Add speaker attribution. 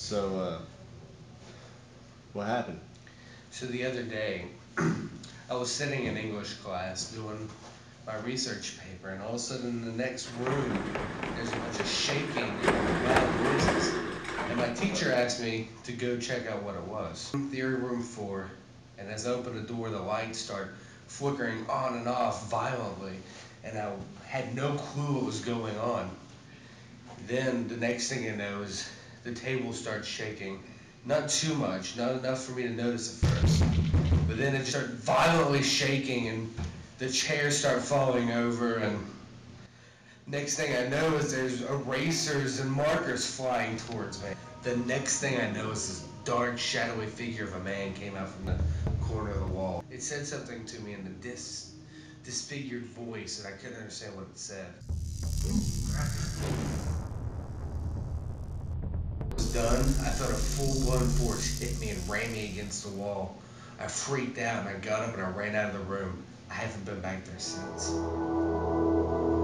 Speaker 1: So, what happened?
Speaker 2: So the other day, I was sitting in English class doing my research paper, and all of a sudden in the next room, there's a bunch of shaking and loud noises. And my teacher asked me to go check out what it was. Theory room 4, and as I opened the door, the lights start flickering on and off violently, and I had no clue what was going on. Then the next thing I know is the table starts shaking. Not too much, not enough for me to notice at first. But then it just started violently shaking and the chairs start falling over, and next thing I know is there's erasers and markers flying towards me. The next thing I know is this dark, shadowy figure of a man came out from the corner of the wall. It said something to me in the disfigured voice, and I couldn't understand what it said. Done, I felt a full-blown force hit me and ran me against the wall. I freaked out and I got up and I ran out of the room. I haven't been back there since.